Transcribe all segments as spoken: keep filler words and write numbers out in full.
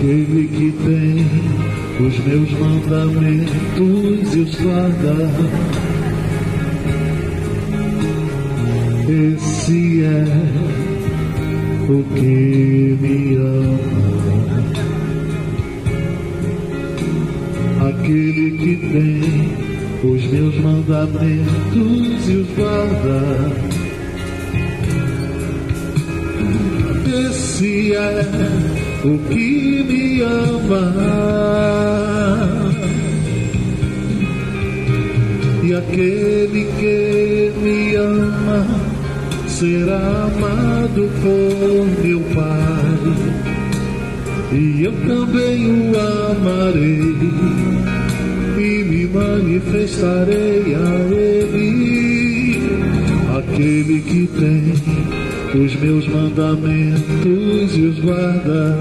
Aquele que tem os meus mandamentos e os guarda, esse é o que me ama. Aquele que tem os meus mandamentos e os guarda, esse é o que me ama. E aquele que me ama será amado por meu Pai, e eu também o amarei e me manifestarei a Ele. Aquele que tem os meus mandamentos e os guarda,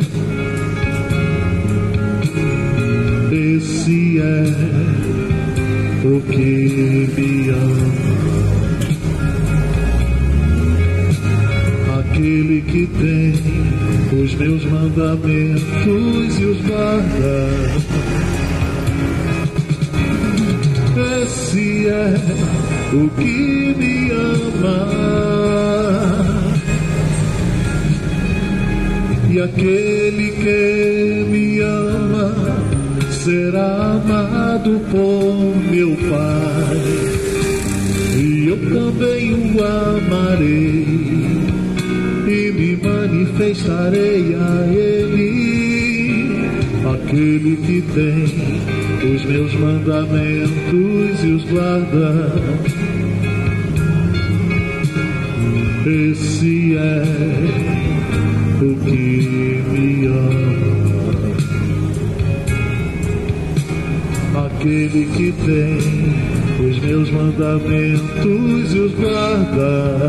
esse é o que me ama. Aquele que tem os meus mandamentos e os guarda, esse é o que me ama. E aquele que me ama será amado por meu Pai, e eu também o amarei e me manifestarei a Ele. Aquele que tem os meus mandamentos e os guarda, esse é o que me ama. Aquele que tem os meus mandamentos e os guarda,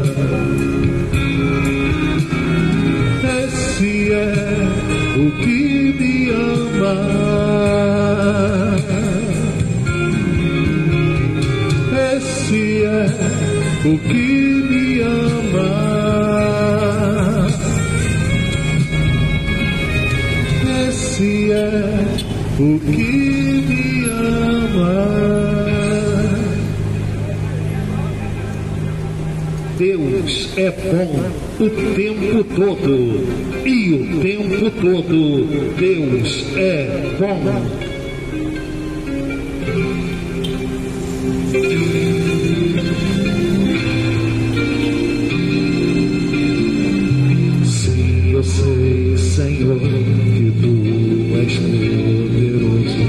esse é o que me ama. Esse é o que me ama. Esse é o que me ama. Deus é bom o tempo todo, e o tempo todo Deus é bom. Sim, eu sei, Senhor, que Tu és poderoso.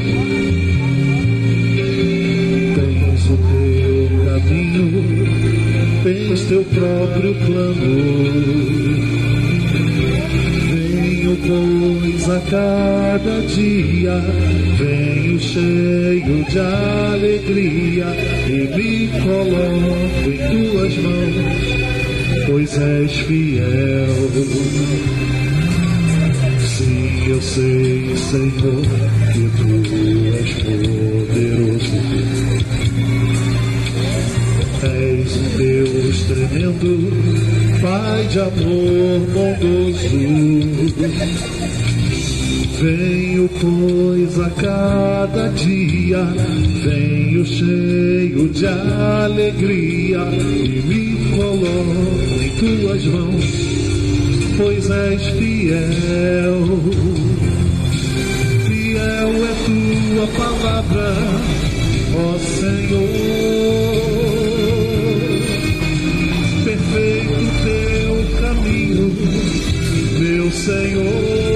Tens o Teu caminho, tens Teu próprio plano. Venho, pois, a cada dia, venho cheio de alegria e me coloco em Tuas mãos, pois és fiel. Sim, eu sei, Senhor, que Tu és poderoso. És um Deus tremendo, Pai de amor bondoso. Venho, pois, a cada dia, venho cheio de alegria e me coloco em Tuas mãos, pois és fiel. Fiel é Tua palavra, ó Senhor. Perfeito Teu caminho, meu Senhor.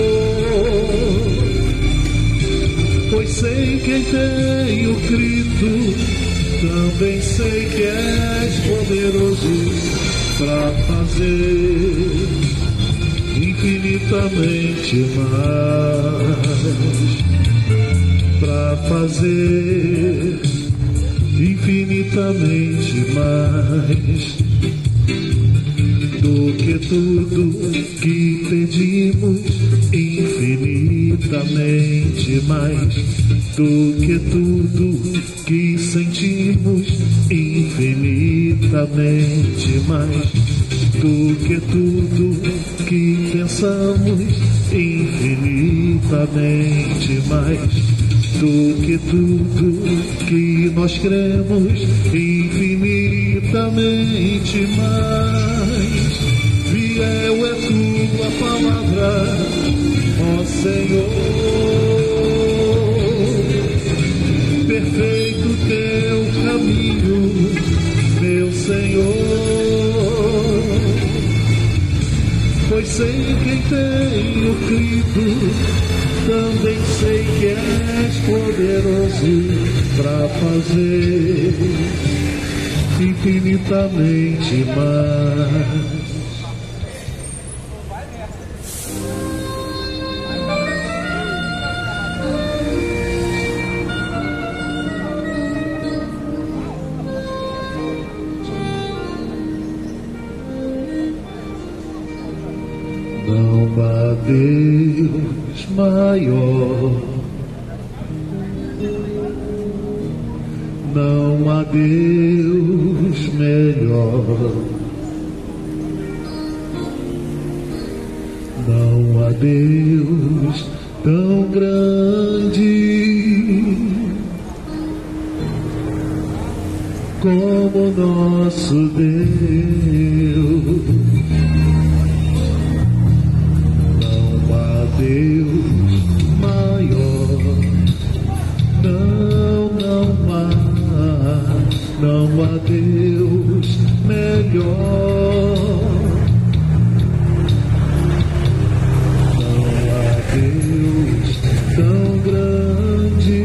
Pois sei que em Tenho crido, também sei que és poderoso para fazer infinitamente mais, para fazer infinitamente mais do que tudo que pedimos, infinitamente mais do que tudo que sentimos, infinitamente mais do que tudo que pensamos, infinitamente mais do que tudo que nós cremos, infinitamente mais. Fiel é tua palavra, ó Senhor. Perfeito teu caminho, meu Senhor. Pois sei quem tenho crido, também sei que és poderoso para fazer infinitamente mais. Não há Deus maior, não há Deus melhor, não há Deus tão grande como nosso Deus. Deus maior, não, não há, não há Deus melhor, não há Deus tão grande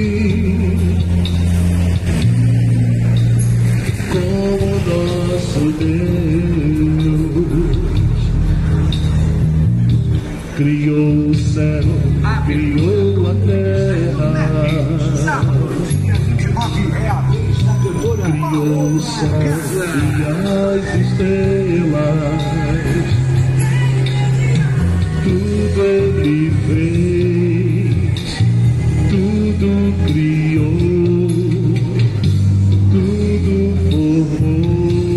como nosso Deus. Criou o céu, criou a terra, criou o sol e as estrelas, tudo Ele fez, tudo criou, tudo formou.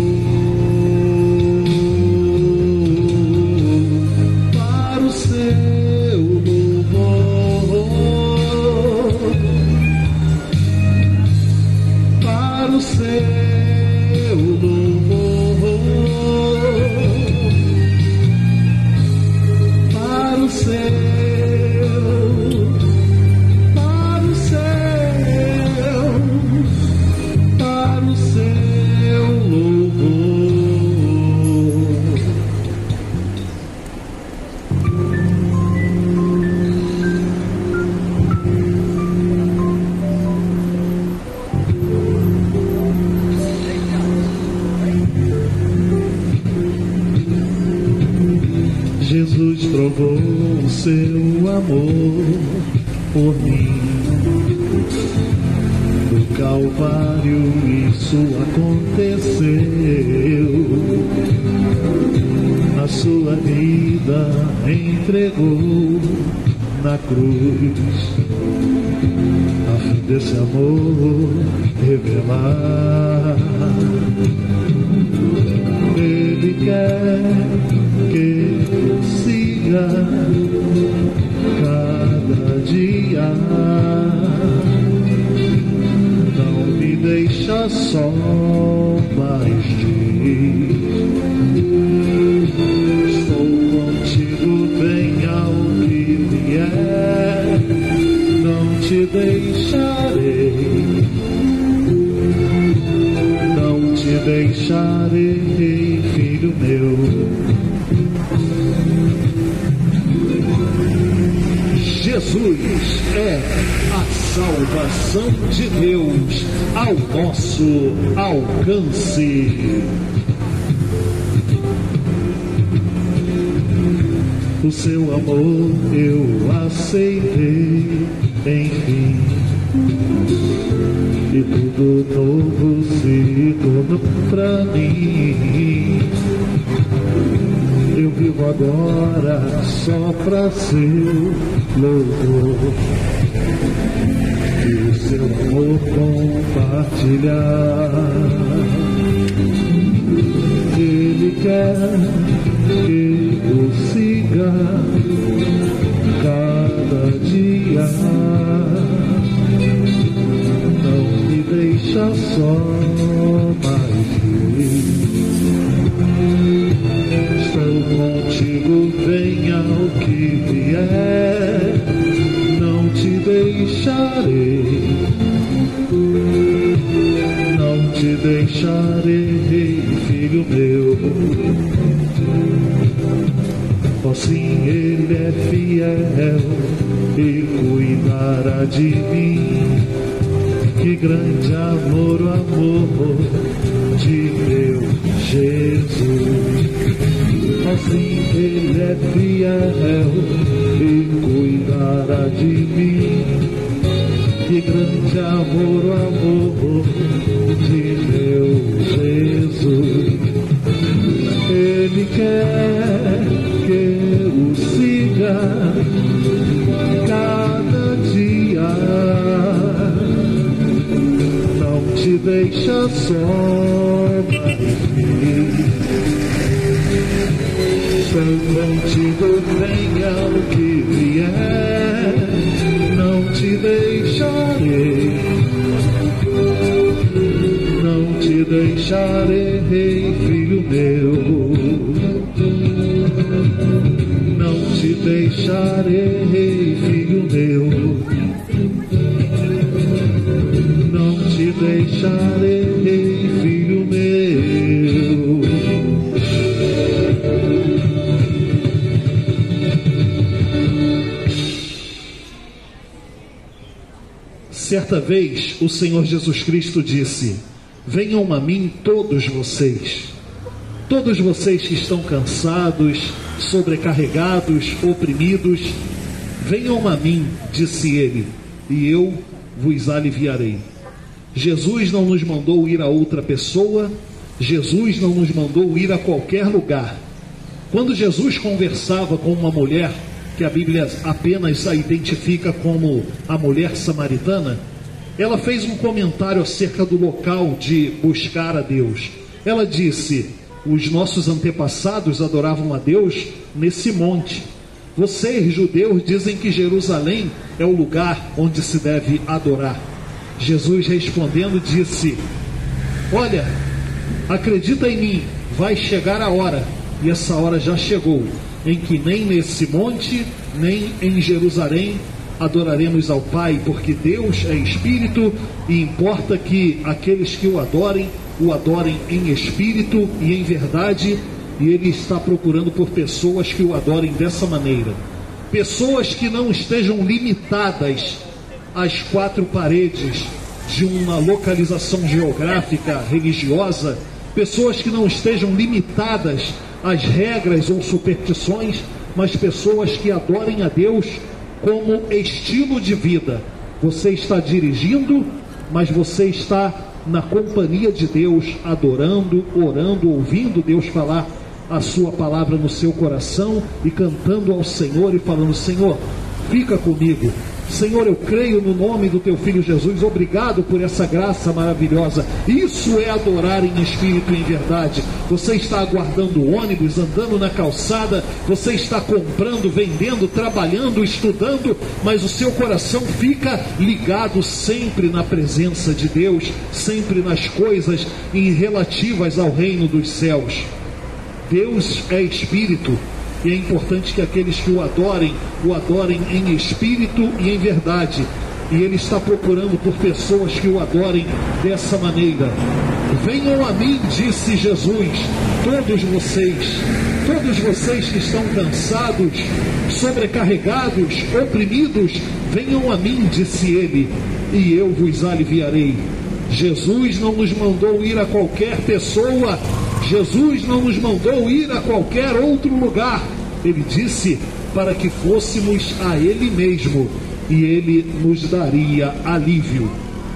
Jesus provou o seu amor por mim. No Calvário isso aconteceu. A sua vida entregou na cruz, a fim desse amor revelar. Ele quer que eu siga cada dia, não me deixa só mais diz: estou contigo, venha o que vier, não te deixarei, não te deixarei, filho meu. Jesus é a salvação de Deus ao nosso alcance. O seu amor eu aceitei, enfim, e tudo novo se tornou pra mim. Eu vivo agora só pra seu louvor e o seu amor compartilhar. Ele quer que eu siga guiar, não me deixa só mais vez. Estou contigo, venha o que vier, não te deixarei, não te deixarei, filho meu. Oh, sim, Ele é fiel e cuidará de mim. Que grande amor, o amor de meu Jesus. Oh, sim, Ele é fiel e cuidará de mim. Que grande amor, o amor de meu Jesus. Ele quer que o siga cada dia, não te deixa só mais vir. Estou contigo, venha o que vier, não te deixarei, não te deixarei, filho meu. Não te deixarei, filho meu. Não te deixarei, filho meu. Certa vez o Senhor Jesus Cristo disse: venham a mim todos vocês, todos vocês que estão cansados, sobrecarregados, oprimidos, venham a mim, disse ele, e eu vos aliviarei. Jesus não nos mandou ir a outra pessoa, Jesus não nos mandou ir a qualquer lugar. Quando Jesus conversava com uma mulher, que a Bíblia apenas a identifica como a mulher samaritana, ela fez um comentário acerca do local de buscar a Deus. Ela disse: os nossos antepassados adoravam a Deus nesse monte. Vocês, judeus, dizem que Jerusalém é o lugar onde se deve adorar. Jesus, respondendo, disse: olha, acredita em mim, vai chegar a hora, e essa hora já chegou, em que nem nesse monte, nem em Jerusalém adoraremos ao Pai, porque Deus é Espírito, e importa que aqueles que o adorem, o adorem em espírito e em verdade, e Ele está procurando por pessoas que o adorem dessa maneira. Pessoas que não estejam limitadas às quatro paredes de uma localização geográfica, religiosa, pessoas que não estejam limitadas às regras ou superstições, mas pessoas que adorem a Deus como estilo de vida. Você está dirigindo, mas você está na companhia de Deus, adorando, orando, ouvindo Deus falar a sua palavra no seu coração e cantando ao Senhor e falando: Senhor, fica comigo. Senhor, eu creio no nome do teu Filho Jesus, obrigado por essa graça maravilhosa. Isso é adorar em espírito e em verdade. Você está aguardando o ônibus, andando na calçada, você está comprando, vendendo, trabalhando, estudando, mas o seu coração fica ligado sempre na presença de Deus, sempre nas coisas relativas ao reino dos céus. Deus é espírito, e é importante que aqueles que o adorem, o adorem em espírito e em verdade. E Ele está procurando por pessoas que o adorem dessa maneira. Venham a mim, disse Jesus, todos vocês, todos vocês que estão cansados, sobrecarregados, oprimidos, venham a mim, disse Ele, e eu vos aliviarei. Jesus não nos mandou ir a qualquer pessoa, Jesus não nos mandou ir a qualquer outro lugar. Ele disse para que fôssemos a Ele mesmo, e Ele nos daria alívio.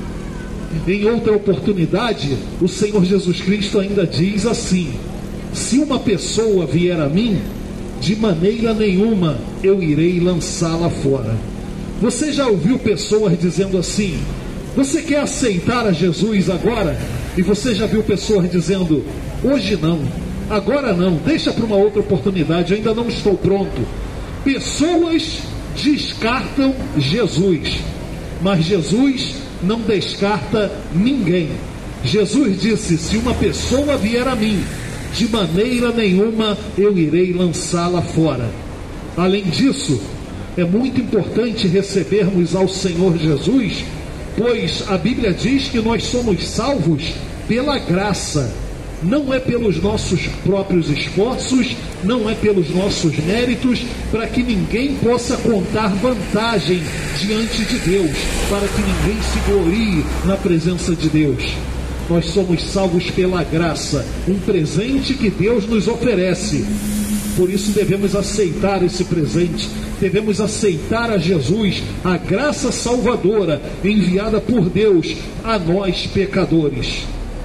Em outra oportunidade, o Senhor Jesus Cristo ainda diz assim: se uma pessoa vier a mim, de maneira nenhuma eu irei lançá-la fora. Você já ouviu pessoas dizendo assim: você quer aceitar a Jesus agora? E você já viu pessoas dizendo: hoje não, agora não, deixa para uma outra oportunidade, eu ainda não estou pronto. Pessoas descartam Jesus, mas Jesus não descarta ninguém. Jesus disse: se uma pessoa vier a mim, de maneira nenhuma eu irei lançá-la fora. Além disso, é muito importante recebermos ao Senhor Jesus, pois a Bíblia diz que nós somos salvos pela graça. Não é pelos nossos próprios esforços, não é pelos nossos méritos, para que ninguém possa contar vantagem diante de Deus, para que ninguém se glorie na presença de Deus. Nós somos salvos pela graça, um presente que Deus nos oferece. Por isso devemos aceitar esse presente, devemos aceitar a Jesus, a graça salvadora enviada por Deus a nós pecadores.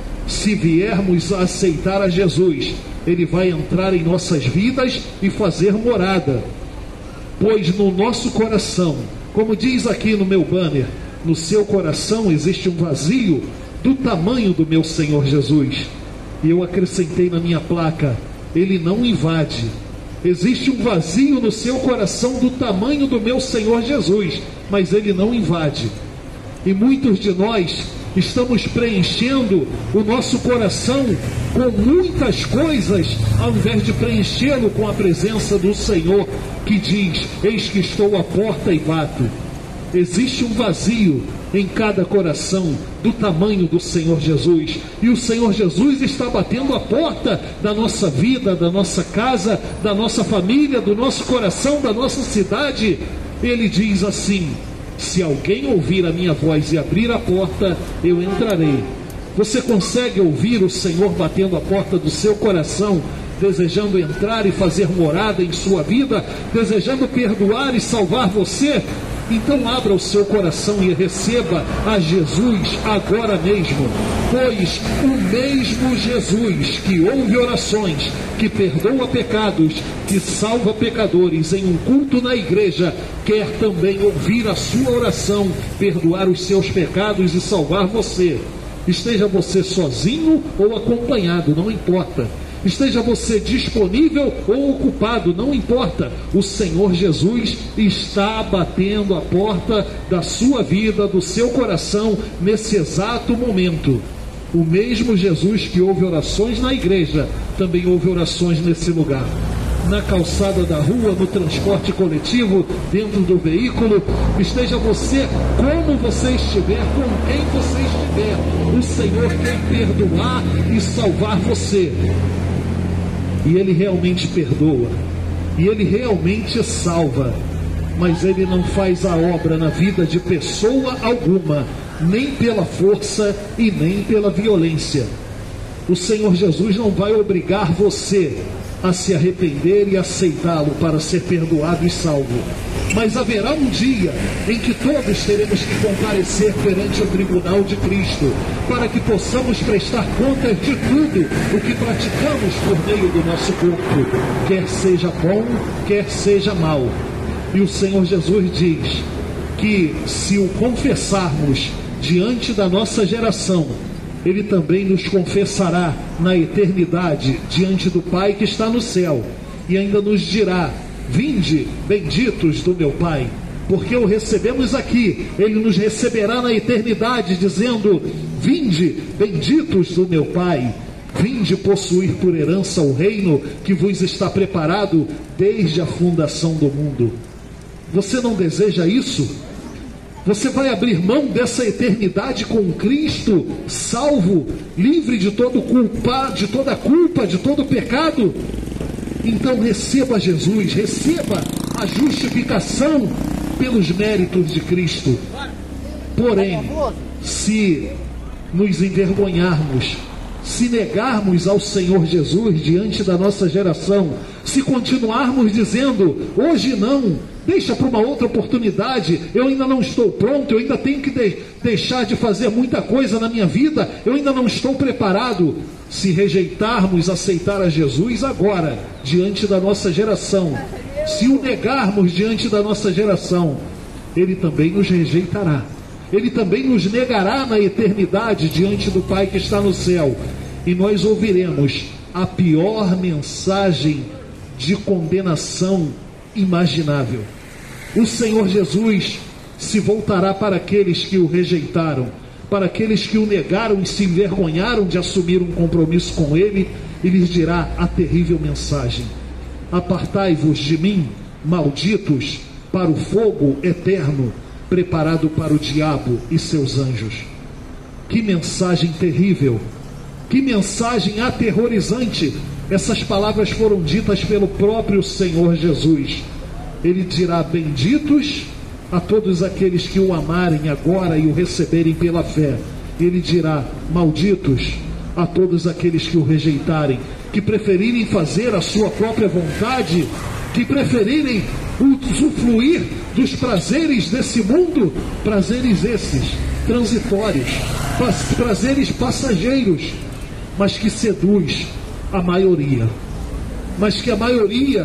Se viermos a aceitar a Jesus, Ele vai entrar em nossas vidas e fazer morada. Pois no nosso coração, como diz aqui no meu banner, no seu coração existe um vazio do tamanho do meu Senhor Jesus. E eu acrescentei na minha placa: Ele não invade. Existe um vazio no seu coração do tamanho do meu Senhor Jesus, mas Ele não invade. E muitos de nós estamos preenchendo o nosso coração com muitas coisas, ao invés de preenchê-lo com a presença do Senhor, que diz: eis que estou à porta e bato. Existe um vazio em cada coração do tamanho do Senhor Jesus, e o Senhor Jesus está batendo a porta da nossa vida, da nossa casa, da nossa família, do nosso coração, da nossa cidade. Ele diz assim: se alguém ouvir a minha voz e abrir a porta, eu entrarei. Você consegue ouvir o Senhor batendo a porta do seu coração, desejando entrar e fazer morada em sua vida, desejando perdoar e salvar você? Então abra o seu coração e receba a Jesus agora mesmo, pois o mesmo Jesus que ouve orações, que perdoa pecados, que salva pecadores em um culto na igreja, quer também ouvir a sua oração, perdoar os seus pecados e salvar você. Esteja você sozinho ou acompanhado, não importa. Esteja você disponível ou ocupado, não importa. O Senhor Jesus está batendo a porta da sua vida, do seu coração, nesse exato momento. O mesmo Jesus que ouve orações na igreja, também ouve orações nesse lugar. Na calçada da rua, no transporte coletivo, dentro do veículo, esteja você como você estiver, com quem você estiver. O Senhor quer perdoar e salvar você. E Ele realmente perdoa, e Ele realmente salva, mas Ele não faz a obra na vida de pessoa alguma, nem pela força e nem pela violência. O Senhor Jesus não vai obrigar você a se arrepender e aceitá-lo para ser perdoado e salvo. Mas haverá um dia em que todos teremos que comparecer perante o tribunal de Cristo, para que possamos prestar contas de tudo o que praticamos por meio do nosso corpo, quer seja bom, quer seja mal. E o Senhor Jesus diz que se o confessarmos diante da nossa geração, Ele também nos confessará na eternidade diante do Pai que está no céu, e ainda nos dirá: vinde, benditos do meu Pai, porque o recebemos aqui, Ele nos receberá na eternidade, dizendo: vinde, benditos do meu Pai, vinde possuir por herança o reino que vos está preparado desde a fundação do mundo. Você não deseja isso? Você vai abrir mão dessa eternidade com Cristo, salvo, livre de todo culpa, de toda culpa, de todo pecado? Então receba Jesus, receba a justificação pelos méritos de Cristo. Porém, se nos envergonharmos, se negarmos ao Senhor Jesus diante da nossa geração, se continuarmos dizendo: hoje não, deixa para uma outra oportunidade, eu ainda não estou pronto, eu ainda tenho que de- deixar de fazer muita coisa na minha vida, eu ainda não estou preparado. Se rejeitarmos aceitar a Jesus agora, diante da nossa geração, se o negarmos diante da nossa geração, Ele também nos rejeitará. Ele também nos negará na eternidade diante do Pai que está no céu. E nós ouviremos a pior mensagem de condenação imaginável. O Senhor Jesus se voltará para aqueles que o rejeitaram, para aqueles que o negaram e se envergonharam de assumir um compromisso com ele, e lhes dirá a terrível mensagem: apartai-vos de mim, malditos, para o fogo eterno, preparado para o diabo e seus anjos. Que mensagem terrível, que mensagem aterrorizante. Essas palavras foram ditas pelo próprio Senhor Jesus. Ele dirá: benditos a todos aqueles que o amarem agora e o receberem pela fé. Ele dirá: malditos a todos aqueles que o rejeitarem, que preferirem fazer a sua própria vontade, que preferirem usufruir dos prazeres desse mundo, prazeres esses transitórios, prazeres passageiros, mas que seduz a maioria, mas que a maioria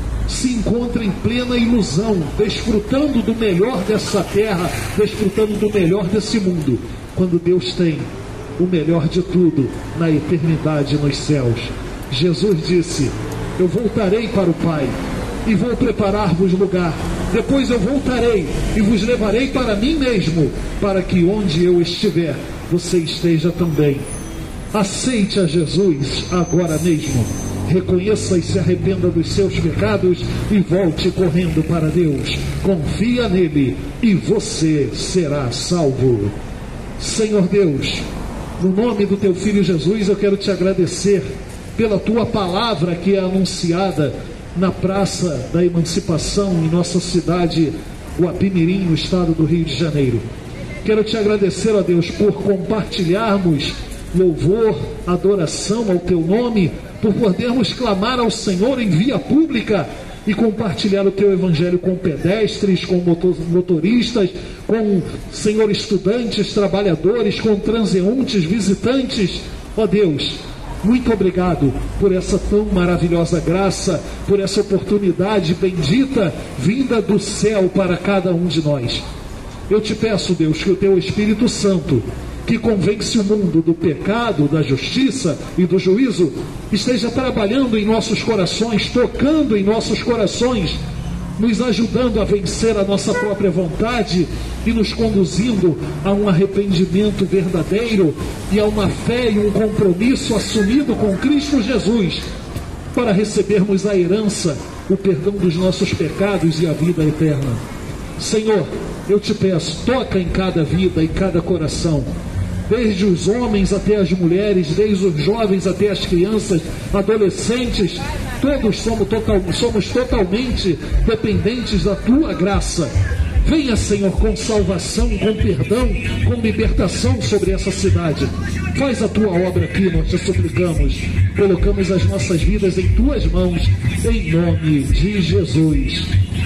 se encontra em plena ilusão, desfrutando do melhor dessa terra, desfrutando do melhor desse mundo, quando Deus tem o melhor de tudo na eternidade nos céus. Jesus disse: eu voltarei para o Pai e vou preparar-vos lugar. Depois eu voltarei e vos levarei para mim mesmo, para que onde eu estiver, você esteja também. Aceite a Jesus agora mesmo. Reconheça e se arrependa dos seus pecados e volte correndo para Deus. Confia nele e você será salvo. Senhor Deus, no nome do teu Filho Jesus, eu quero te agradecer pela tua palavra que é anunciada na Praça da Emancipação em nossa cidade, Guapimirim, no estado do Rio de Janeiro. Quero te agradecer, ó Deus, por compartilharmos louvor, adoração ao teu nome, por podermos clamar ao Senhor em via pública e compartilhar o teu evangelho com pedestres, com motoristas, com, Senhor, estudantes, trabalhadores, com transeuntes, visitantes. Ó Deus, muito obrigado por essa tão maravilhosa graça, por essa oportunidade bendita vinda do céu para cada um de nós. Eu te peço, Deus, que o teu Espírito Santo, que convence o mundo do pecado, da justiça e do juízo, esteja trabalhando em nossos corações, tocando em nossos corações, nos ajudando a vencer a nossa própria vontade e nos conduzindo a um arrependimento verdadeiro e a uma fé e um compromisso assumido com Cristo Jesus, para recebermos a herança, o perdão dos nossos pecados e a vida eterna. Senhor, eu te peço, toca em cada vida, em cada coração, desde os homens até as mulheres, desde os jovens até as crianças, adolescentes, todos somos, total, somos totalmente dependentes da tua graça. Venha, Senhor, com salvação, com perdão, com libertação sobre essa cidade. Faz a tua obra aqui, nós te suplicamos. Colocamos as nossas vidas em tuas mãos, em nome de Jesus.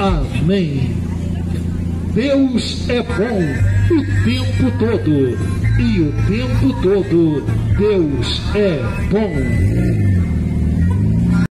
Amém. Deus é bom o tempo todo, e o tempo todo Deus é bom.